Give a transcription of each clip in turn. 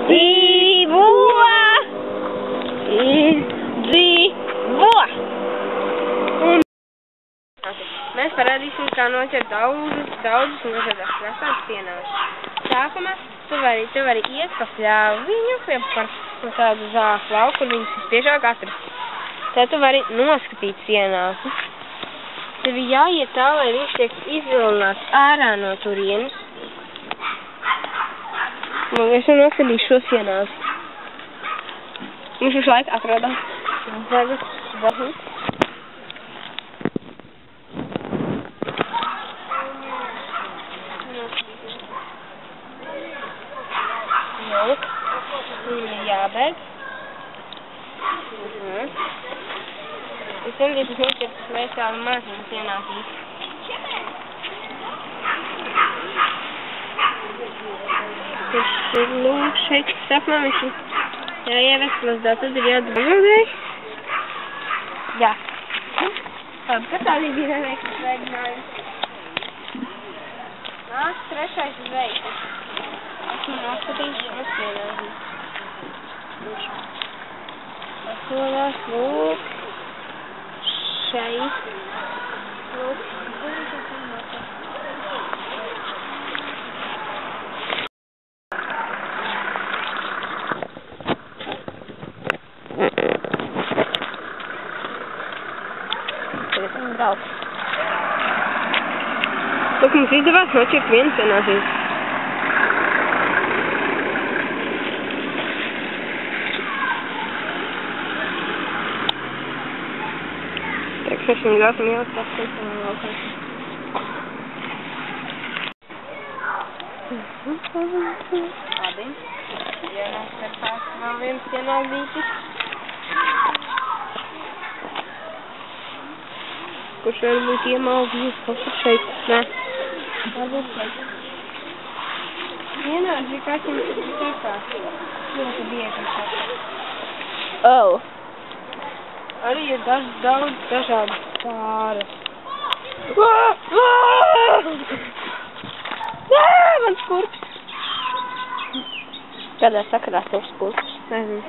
Dzīvo! Izdzīvo! Mēs parādīsim, kā noķert daudzus un dažādās krastās cienās. Sākumā tu vari iet pa pļāviņu, pa tādu zāku lauku, kur viņus vispiešāk atrast. Tad tu vari noskatīt cienāku. Tev ir jāiet tā, lai viņš tiek izvilināts ārā no turienes. Es jau noskatīšu šo cienāku. Viņš višlaik atrodās. Jābēg. Es centīšos noķert vēl tādu maziņu cienākīt. Šeit sapnā viņš jāievest mazdā, tad ir jādabagādēji. Jā. Labi, kas tādi bija neveiktas mēģinājumi? Nāc, trešais veiktas. Esmu noskatījuši šo cienākīt. Atrodās, lūk, šeit, lūk, daudz. Lūk, mums izdevās noķert vienu cienākīt. Mēs viņu gāsim jau tas cienām laukā. Labi. Vienās starpās vēl viens cienākītis. Kurš varbūt iemaldījis kaut kur šeit? Nē. Varbūt šeit. Vienādi ir kāds jums ir starpās. Ļoti bieži šeit. Oh. Arī ir daudz dažādas pāras. Mans kurps! Kādā sakarā tavs kurps? Nezinu.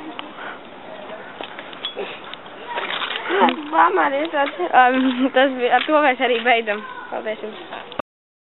Mamā ir tāds. Ar to mēs arī beidzam. Paldies jums.